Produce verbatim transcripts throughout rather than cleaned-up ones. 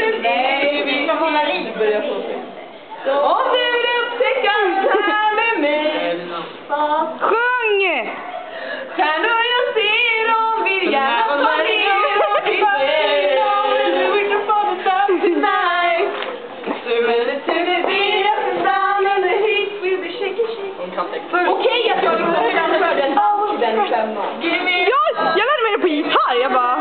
Nej, vi kan hålla liv. Om du vill upptäcka det här med mig. Sjung! Stjärnor jag ser och vill gärna ta ner och titta ner. Du vill få det fram tonight. Du vill det till det vid att fram and the heat will be shaking, shaking. Okej att jag liksom framför den till den femman. Jag, jag lärde mig det på gitarr, jag bara...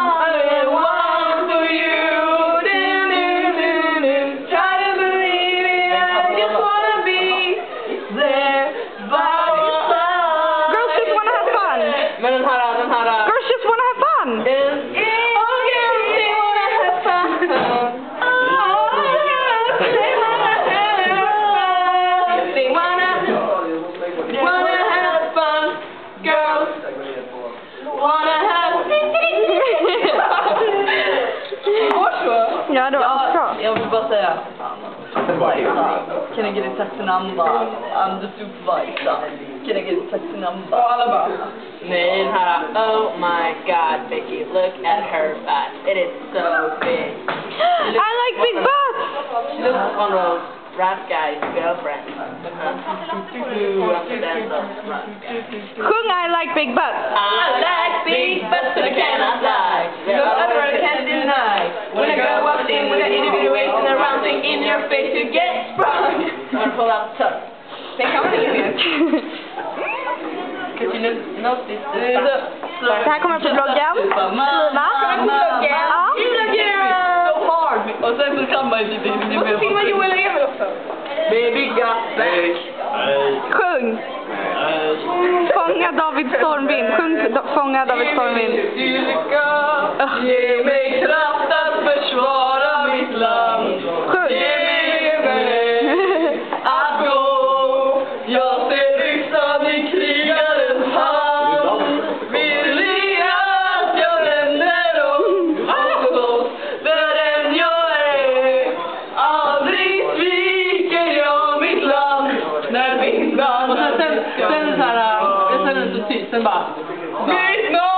Men den här, den här... Girls just wanna have fun! Oh, girls, they wanna have fun. Oh, girls, they wanna have fun. They wanna, wanna have fun. Girls wanna have fun. Ja, det var asbra. Jag vill bara säga, can I get a taxi number? I'm the supervisor. Can I get a taxi number? Alla bara. Nej, den här, oh my god, Vicky, look at her butt. It is so big. I like big butts! She looks on those rap guy's girlfriend. Sjung I like big butts! I like big butts, but I cannot lie. No other I can't deny. When a girl walks in with an individuation around thing in your face, you get sprung. I'm pull out tough. Sen kan man inget. Cause you know this Det här kommer på bloggen. Lina. Ja. so hard. Och sen så kan man ju lite in i Och så filmar Joel och Emil också. Baby got back. Sjung! Fånga David Stormvind. Sjung Fånga David Stormvind. Ge mig kraft att försvara mitt land. Sjung! Ge mig att gå. Jag ser yxan i krigarens hand. Vill ni att jag lämnar om? Och för den jag är. Aldrig sviker jag mitt land. När vindan... Och sen, sen, sen så här, sen är det så tyst, sen bara... Mitt land!